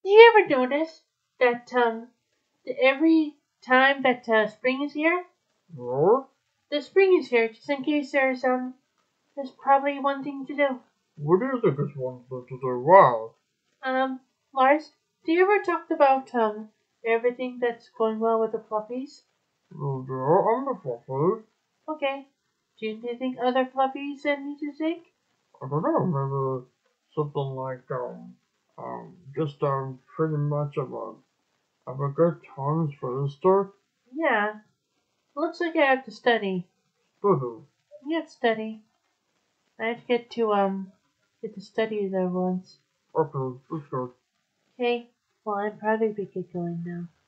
Do you ever notice that every time that spring is here, No? the spring is here just in case there's probably one thing to do. What do you think is one thing to do? Wow. Um, Lars, do you ever talk about everything that's going well with the fluffies? Oh, yeah, I'm the fluffer. Okay. Do you think other fluffies need to think? I don't know, maybe something like, just, pretty much of a good times for Easter. Yeah. Looks like I have to study. Woohoo. You have to study. I have to get to study there once. Okay, let's go. Okay. Well, I'd probably be get going now.